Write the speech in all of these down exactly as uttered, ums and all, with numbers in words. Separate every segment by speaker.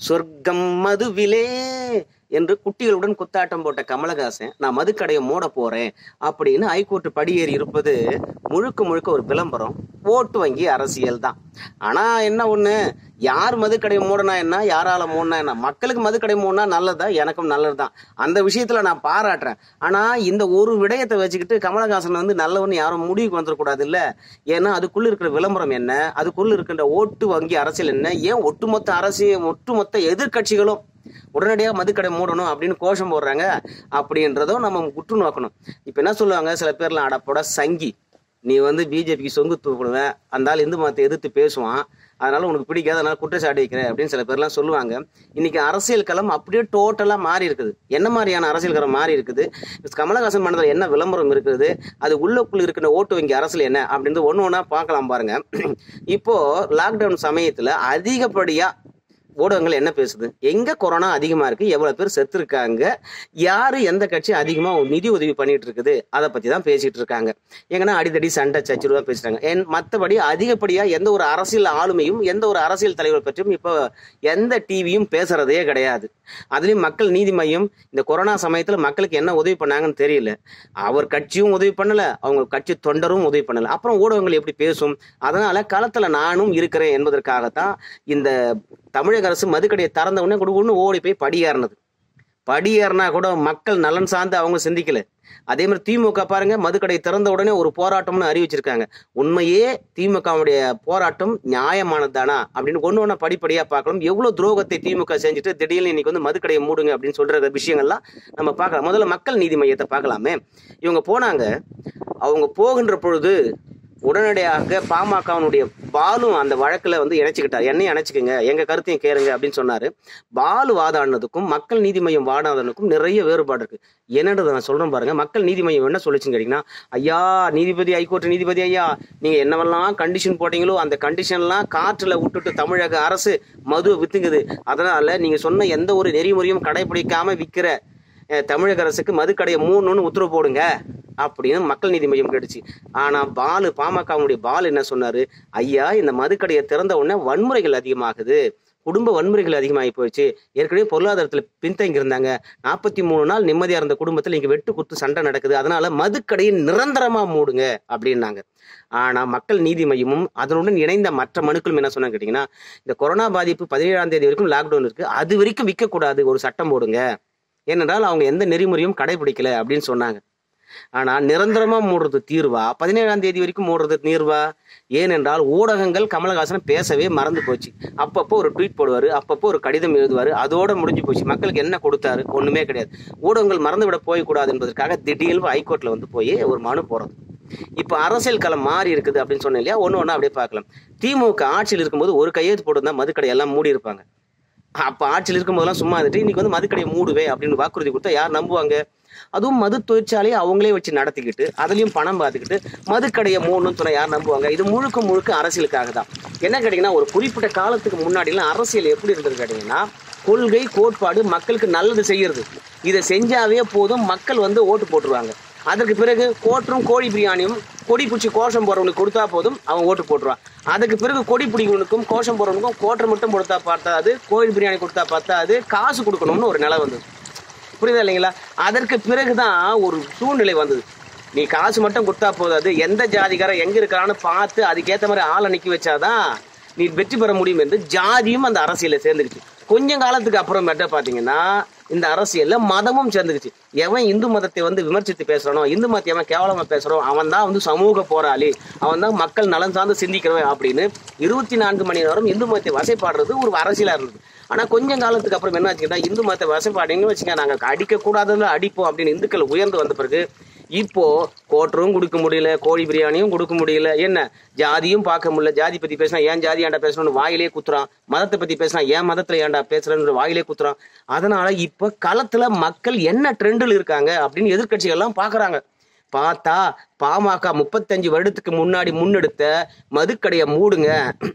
Speaker 1: சொர்க்கம் மதுவிலே என்று குட்டிகளுடன் குத்தாட்டம் போட்ட கமலஹாசன் நான் மதுக்கடையை மூட போறேன் அப்படின்னு ஹைகோர்ட் படியேறி இருப்பது முழுக்க முழுக்க ஒரு விளம்பரம், ஓட்டு வங்கி அரசியல் தான். ஆனா என்ன ஒண்ணு, யார் மதுக்கடையை மூடனா என்ன, யாரால மூடனா என்ன, மக்களுக்கு மதுக்கடை மூடனா நல்லதா, எனக்கும் நல்லதுதான். அந்த விஷயத்துல நான் பாராட்டுறேன். ஆனா இந்த ஒரு விடயத்தை வச்சுக்கிட்டு கமலஹாசன் வந்து நல்லவன்னு யாரும் முடிவுக்கு வந்துடக்கூடாது இல்ல. ஏன்னா அதுக்குள்ள இருக்கிற விளம்பரம் என்ன, அதுக்குள்ள இருக்கின்ற ஓட்டு வங்கி அரசியல் என்ன, ஏன் ஒட்டுமொத்த அரசியல் ஒட்டுமொத்த எதிர்கட்சிகளும் உடனடியாக மதுக்கடை மூடணும் அப்படின்னு கோஷம் போடுறாங்க அப்படின்றதும் நம்ம உற்று நோக்கணும். இப்ப என்ன சொல்லுவாங்க சில பேர்லாம், அடப்போட சங்கி நீ வந்து பிஜேபிக்கு சொங்கு தூக்குடுவேன், அந்த ஆள் இந்து மதத்தை எதிர்த்து பேசுவான், அதனால உனக்கு பிடிக்காத, அதனால குற்றச்சாட்டு வைக்கிறேன் அப்படின்னு சில பேர்லாம் சொல்லுவாங்க. இன்னைக்கு அரசியல் களம் அப்படியே டோட்டலா மாறி இருக்குது. என்ன மாதிரியான அரசியல் களம் மாறி இருக்குது, கமலஹாசன் மனதில் என்ன விளம்பரம் இருக்குது, அது உள்ளுக்குள்ள இருக்கிற ஓட்டு வங்கி அரசியல் என்ன அப்படின்றது ஒண்ணு ஒண்ணா பார்க்கலாம் பாருங்க. இப்போ லாக்டவுன் சமயத்துல அதிகப்படியா ஊடகங்கள் என்ன பேசுது, எங்க கொரோனா அதிகமா இருக்கு, எவ்வளவு பேர் செத்து இருக்காங்க, யாரு எந்த கட்சி அதிகமா நிதி உதவி பண்ணிட்டு இருக்குது, அதை பத்தி தான் பேசிட்டு இருக்காங்க. எங்கன்னா அடித்தடி சண்டை சச்சுருவா பேசுறாங்க. என் மற்றபடி அதிகப்படியா எந்த ஒரு அரசியல் ஆளுமையும் எந்த ஒரு அரசியல் தலைவர் பற்றியும் இப்போ எந்த டிவியும் பேசுறதே கிடையாது. அதுலயும் மக்கள் நீதி மையம் இந்த கொரோனா சமயத்துல மக்களுக்கு என்ன உதவி பண்ணாங்கன்னு தெரியல. அவர் கட்சியும் உதவி பண்ணல, அவங்க கட்சி தொண்டரும் உதவி பண்ணல. அப்புறம் ஊடகங்கள் எப்படி பேசும்? அதனால களத்துல நானும் இருக்கிறேன் என்பதற்காகத்தான் இந்த தமிழக அரசு மதுக்கடையை திறந்த உடனே கொடுக்கணும்னு ஓடி போய் படியேறினது. படியேறினா கூட மக்கள் நலன் சார்ந்து அவங்க சிந்திக்கல. அதே மாதிரி திமுக பாருங்க, மதுக்கடை திறந்த உடனே ஒரு போராட்டம்னு அறிவிச்சிருக்காங்க. உண்மையே திமுகவுடைய போராட்டம் நியாயமானது தானா அப்படின்னு ஒண்ணு ஒண்ணா படிப்படியா பார்க்கலாம். எவ்வளவு துரோகத்தை திமுக செஞ்சுட்டு திடீர்னு இன்னைக்கு வந்து மதுக்கடையை மூடுங்க அப்படின்னு சொல்ற விஷயங்கள்லாம் நம்ம பார்க்கலாம். முதல்ல மக்கள் நீதி மையத்தை பார்க்கலாமே. இவங்க போனாங்க, அவங்க போகின்ற பொழுது உடனடியாக பாமகனுடைய பாலும் அந்த வழக்குல வந்து இணைச்சுக்கிட்டார். என்னையும் இணைச்சுக்குங்க, எங்க கருத்தையும் கேளுங்க அப்படின்னு சொன்னாரு. பாலு வாதாடினதுக்கும் மக்கள் நீதி மையம் வாதாடினதுக்கும் நிறைய வேறுபாடு இருக்கு. என்னன்றதை நான் சொல்றேன் பாருங்க. மக்கள் நீதி மையம் என்ன சொல்லிச்சுன்னு கேட்டீங்கன்னா, ஐயா நீதிபதி, ஹைகோர்ட் நீதிபதி ஐயா, நீங்க என்னவெல்லாம் கண்டிஷன் போட்டீங்களோ அந்த கண்டிஷன்லாம் காற்றுல விட்டுட்டு தமிழக அரசு மது வித்துங்குது. அதனால நீங்க சொன்ன எந்த ஒரு நெறிமுறையும் கடைபிடிக்காம விற்கிற தமிழக அரசுக்கு மதுக்கடையை மூணுன்னு உத்தரவு போடுங்க அப்படின்னு மக்கள் நீதி மையம் கேட்டுச்சு. ஆனா பாலு, பாமகவுடைய பாலு என்ன சொன்னாரு, ஐயா இந்த மதுக்கடையை திறந்த உடனே வன்முறைகள் அதிகமாகுது, குடும்ப வன்முறைகள் அதிகமாகி போயிடுச்சு, ஏற்கனவே பொருளாதாரத்துல பின்தங்கி இருந்தாங்க, நாற்பத்தி மூணு நாள் நிம்மதியா இருந்த குடும்பத்துல இங்க வெட்டு குத்து சண்டை நடக்குது, அதனால மதுக்கடையை நிரந்தரமா மூடுங்க அப்படின்னாங்க. ஆனா மக்கள் நீதி மையமும் அதனுடன் இணைந்த மற்ற மனுக்களும் என்ன சொன்னாங்க கேட்டீங்கன்னா, இந்த கொரோனா பாதிப்பு பதினேழாம் தேதி வரைக்கும் லாக்டவுன் இருக்கு, அது வரைக்கும் விற்க கூடாது, ஒரு சட்டம் போடுங்க, ஏனென்றால் அவங்க எந்த நெறிமுறையும் கடைபிடிக்கல அப்படின்னு சொன்னாங்க. ஆனா நிரந்தரமா மூடுறது தீர்வா, பதினேழாம் தேதி வரைக்கும் மூடுறது தீர்வா? ஏனென்றால் ஊடகங்கள் கமலஹாசன் பேசவே மறந்து போச்சு. அப்பப்போ ஒரு ட்வீட் போடுவாரு, அப்பப்போ ஒரு கடிதம் எழுதுவாரு, அதோட முடிஞ்சு போச்சு. மக்களுக்கு என்ன கொடுத்தாரு? ஒண்ணுமே கிடையாது. ஊடகங்கள் மறந்து விட போய்க்கூடாது என்பதற்காக திடீர்னு ஹைகோர்ட்ல வந்து போய் ஒரு மனு போறது. இப்ப அரசியல் களம் மாறி இருக்குது அப்படின்னு சொன்னேன் இல்லையா, ஒண்ணு ஒண்ணா அப்படியே பார்க்கலாம். திமுக ஆட்சியில் இருக்கும்போது ஒரு கையெழுத்து போட்டு மதுக்கடை எல்லாம் மூடி இருப்பாங்க. அப்ப ஆட்சியில் இருக்கும் போதெல்லாம் சும்மா இருந்துட்டு இன்னைக்கு வந்து மதுக்கடையை மூடுவே அப்படின்னு வாக்குறுதி கொடுத்தா யார் நம்புவாங்க? அதுவும் மது தொழிற்சாலையை அவங்களே வச்சு நடத்திக்கிட்டு அதுலயும் பணம் பார்த்துக்கிட்டு மதுக்கடையை மூடணும்னு சொன்னா யார் நம்புவாங்க? இது முழுக்க முழுக்க அரசியலுக்காக தான். என்ன கேட்டீங்கன்னா, ஒரு குறிப்பிட்ட காலத்துக்கு முன்னாடி எல்லாம் அரசியல் எப்படி இருந்தது கேட்டீங்கன்னா, கொள்கை கோட்பாடு மக்களுக்கு நல்லது செய்யறது, இதை செஞ்சாவே போதும், மக்கள் வந்து ஓட்டு போட்டுருவாங்க. அதற்கு பிறகு கோற்றும் கோழி பிரியாணியும் கொடி பிடிச்சி கோஷம் போறவனுக்கு கொடுத்தா போதும், அவன் ஓட்டு போட்டுருவான். அதுக்கு பிறகு கொடி பிடிக்கிறவனுக்கும் கோஷம் போறவனுக்கும் கோட்டை மட்டும் கொடுத்தா பார்த்தாது, கோழி பிரியாணி கொடுத்தா பார்த்தாது, காசு கொடுக்கணும்னு ஒரு நிலை வந்தது. புரியுதா இல்லைங்களா? அதற்கு பிறகுதான் ஒரு சூழ்நிலை வந்தது, நீ காசு மட்டும் கொடுத்தா போதாது, எந்த ஜாதிக்காரன் எங்க இருக்கிறான்னு பார்த்து அதுக்கேற்ற மாதிரி ஆளை நிக்க வச்சாதான் நீ வெற்றி பெற முடியும் என்று ஜாதியும் அந்த அரசியல சேர்ந்துக்கிச்சு. கொஞ்ச காலத்துக்கு அப்புறமேட்ட பாத்தீங்கன்னா இந்த அரசியல்ல மதமும் சேர்ந்துக்குச்சு. எவன் இந்து மதத்தை வந்து விமர்சித்து பேசுறானோ, இந்து மதத்தை எவன் கேவலமா பேசுறானோ, அவன் தான் வந்து சமூக போராளி, அவன் தான் மக்கள் நலன் சார்ந்து சிந்திக்கிறவன் அப்படின்னு இருபத்தி நான்கு மணி நேரம் இந்து மதத்தை வசைப்பாடுறது ஒரு அரசியலா இருந்தது. ஆனா கொஞ்சம் காலத்துக்கு அப்புறம் என்ன ஆச்சுன்னா, இந்து மதத்தை வசைப்பாடிங்கன்னு வச்சுக்க, நாங்க அடிக்க கூடாதுன்னு அடிப்போம் அப்படின்னு இந்துக்கள் உயர்ந்து வந்த பிறகு இப்போ கோட்டரும் கொடுக்க முடியல, கோழி பிரியாணியும் கொடுக்க முடியல, என்ன ஜாதியும் பார்க்க முடியல. ஜாதி பத்தி பேசினா ஏன் ஜாதி ஏன்டா பேசணும்னு வாயிலே குத்துறான், மதத்தை பத்தி பேசினா ஏன் மதத்துல ஏன்டா பேசுறன்னு வாயிலே குத்துறான். அதனால இப்ப களத்துல மக்கள் என்ன ட்ரெண்டில் இருக்காங்க அப்படின்னு எதிர்கட்சிகள் எல்லாம் பாக்குறாங்க. பார்த்தா பாமக முப்பத்தஞ்சு வருடத்துக்கு முன்னாடி முன்னெடுத்த மதுக்கடையை மூடுங்க,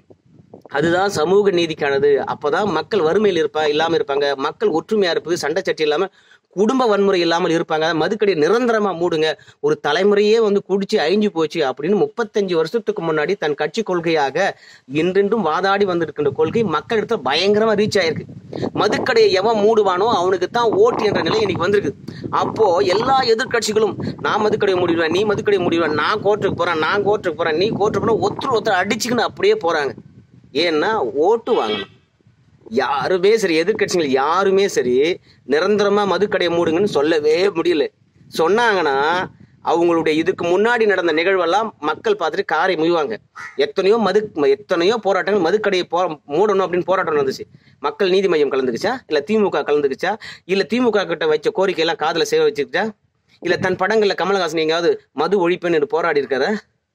Speaker 1: அதுதான் சமூக நீதிக்கானது, அப்பதான் மக்கள் வறுமையில் இருப்பா இல்லாம இருப்பாங்க, மக்கள் ஒற்றுமையா இருப்பது, சண்டை சட்டி இல்லாம குடும்ப வன்முறை இல்லாமல் இருப்பாங்க, மதுக்கடையை நிரந்தரமா மூடுங்க, ஒரு தலைமுறையே வந்து குடிச்சு அழிஞ்சு போச்சு அப்படின்னு முப்பத்தஞ்சு வருஷத்துக்கு முன்னாடி தன் கட்சி கொள்கையாக இன்றென்றும் வாதாடி வந்திருக்கின்ற கொள்கை மக்களிடத்துல பயங்கரமா ரீச் ஆயிருக்கு. மதுக்கடையை எவன் மூடுவானோ அவனுக்கு தான் ஓட்டு என்ற நிலை இன்னைக்கு வந்திருக்கு. அப்போ எல்லா எதிர்கட்சிகளும் நான் மதுக்கடையை மூடிடுவேன், நீ மதுக்கடையை மூடிடுவேன், நான் கோர்ட்டுக்கு போறேன், நான் கோர்ட்டுக்கு போறேன், நீ கோர்ட்டுக்கு போற, ஒருத்தர் ஒருத்தர் அடிச்சுக்கின்னு அப்படியே போறாங்க. ஏன்னா ஓட்டு வாங்கணும். யாருமே சரி, எதிர்கட்சிகள் யாருமே சரி நிரந்தரமா மதுக்கடையை மூடுங்கன்னு சொல்லவே முடியல. சொன்னாங்கன்னா அவங்களுடைய இதுக்கு முன்னாடி நடந்த நிகழ்வெல்லாம் மக்கள் பார்த்துட்டு காரை முய்வாங்க. எத்தனையோ மது எத்தனையோ போராட்டங்கள் மதுக்கடையை போ மூடணும் அப்படின்னு போராட்டம் நடந்துச்சு. மக்கள் நீதி மையம் கலந்துக்குச்சா, இல்ல திமுக கலந்துக்குச்சா, இல்ல திமுக கிட்ட வச்ச கோரிக்கை எல்லாம் காதுல சேவை வச்சுக்கிச்சா, இல்ல தன் படங்கள்ல கமலஹாசன் எங்கேயாவது மது ஒழிப்புன்னு போராடி இருக்காரு?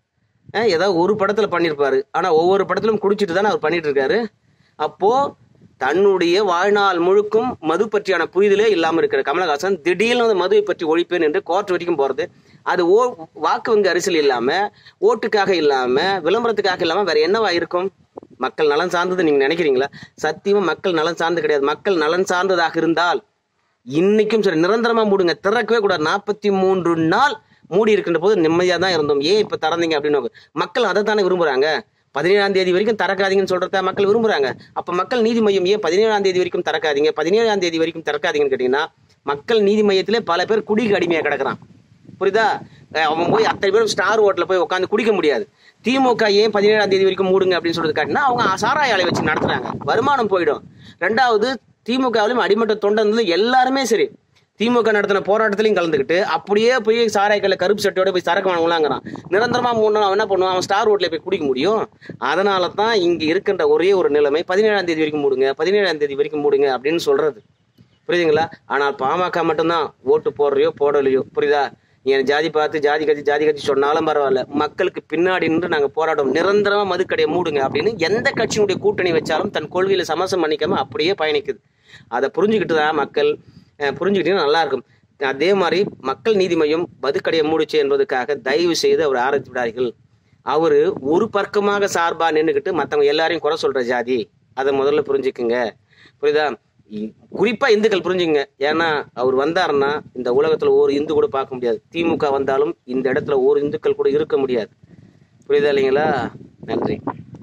Speaker 1: ஏதாவது ஒரு படத்துல பண்ணிருப்பாரு. ஆனா ஒவ்வொரு படத்திலும் குடிச்சிட்டு தானே அவர் பண்ணிட்டு இருக்காரு. அப்போ தன்னுடைய வாழ்நாள் முழுக்கும் மது பற்றியான புரிதலே இல்லாம இருக்கிற கமலஹாசன் திடீர்னு வந்து மதுவை பற்றி ஒழிப்பேன் என்று கோர்ட் வரைக்கும் போறது, அது ஓ வாக்கு வங்கி அரசியல் இல்லாம, ஓட்டுக்காக இல்லாம, விளம்பரத்துக்காக இல்லாம வேற என்னவா இருக்கும்? மக்கள் நலன் சார்ந்தது நீங்க நினைக்கிறீங்களா? சத்தியமா மக்கள் நலன் சார்ந்து கிடையாது. மக்கள் நலன் சார்ந்ததாக இருந்தால் இன்னைக்கும் சரி நிரந்தரமா மூடுங்க, திறக்கவே கூடாது. நாற்பத்தி மூன்று நாள் மூடி இருக்கின்ற போது நிம்மதியா தான் இருந்தோம். ஏன் இப்ப திறந்தீங்க அப்படின்னு மக்கள் அதை தானே விரும்புறாங்க. பதினேழாம் தேதி வரைக்கும் திறக்காதீங்கன்னு சொல்றத மக்கள் விரும்புறாங்க. அப்ப மக்கள் நீதி மையம் ஏன் பதினேழாம் தேதி வரைக்கும் திறக்காதீங்க, பதினேழாம் தேதி வரைக்கும் திறக்காதீங்கன்னு கேட்டீங்கன்னா, மக்கள் நீதி மையத்திலே பல பேர் குடிக்கு அடிமையா கிடக்குறான். புரியுதா? அவன் போய் அத்தனை பேரும் ஸ்டார் ஹோட்டல போய் உட்காந்து குடிக்க முடியாது. திமுக ஏன் பதினேழாம் தேதி வரைக்கும் மூடுங்க அப்படின்னு சொல்றது காட்டினா அவங்க சாராய ஆலை வச்சு நடத்துறாங்க, வருமானம் போயிடும். ரெண்டாவது, திமுகவிலும் அடிமட்ட தொண்டை எல்லாருமே சரி திமுக நடத்தின போராட்டத்திலையும் கலந்துக்கிட்டு அப்படியே போய் சாராய்க்கல்ல கருப்பு சட்டையோட போய் சரக்கு வாங்கலாங்கிறான். நிரந்தரமா மூணு அவன் என்ன பண்ணுவான்? அவன் ஸ்டார் ஹோட்டல போய் குடிக்க முடியும். அதனால தான் இங்க இருக்கின்ற ஒரே ஒரு நிலைமை பதினேழாம் தேதி வரைக்கும் மூடுங்க, பதினேழாம் தேதி வரைக்கும் மூடுங்க அப்படின்னு சொல்றது. புரியுதுங்களா? ஆனால் பாமக மட்டும்தான் ஓட்டு போடுறையோ போடலையோ, புரியுதா? என் ஜாதி பார்த்து ஜாதி கட்சி ஜாதி கட்சி சொன்னாலும் பரவாயில்ல, மக்களுக்கு பின்னாடி நின்று நாங்க போராட்டம், நிரந்தரமா மதுக்கடையை மூடுங்க அப்படின்னு எந்த கட்சியினுடைய கூட்டணி வச்சாலும் தன் கொள்கையில சமரசம் பண்ணிக்காம அப்படியே பயணிக்குது. அதை புரிஞ்சுக்கிட்டு தான் மக்கள் புரிஞ்சுக்கிட்டீங்கன்னா நல்லா இருக்கும். அதே மாதிரி மக்கள் நீதி மையம் மதுக்கடையை மூடிச்சு என்பதுக்காக தயவு செய்து அவர் ஆராய்ச்சி விடாதீர்கள். அவரு ஒரு பக்கமாக சார்பா நின்றுக்கிட்டு மற்றவங்க எல்லாரையும் குறை சொல்ற ஜாதி, அதை முதல்ல புரிஞ்சுக்குங்க. புரியுதா? குறிப்பா இந்துக்கள் புரிஞ்சுங்க. ஏன்னா அவர் வந்தாருன்னா இந்த உலகத்துல ஒரு இந்து கூட பார்க்க முடியாது. திமுக வந்தாலும் இந்த இடத்துல ஒரு இந்துக்கள் கூட இருக்க முடியாது. புரியுதா இல்லைங்களா? நன்றி.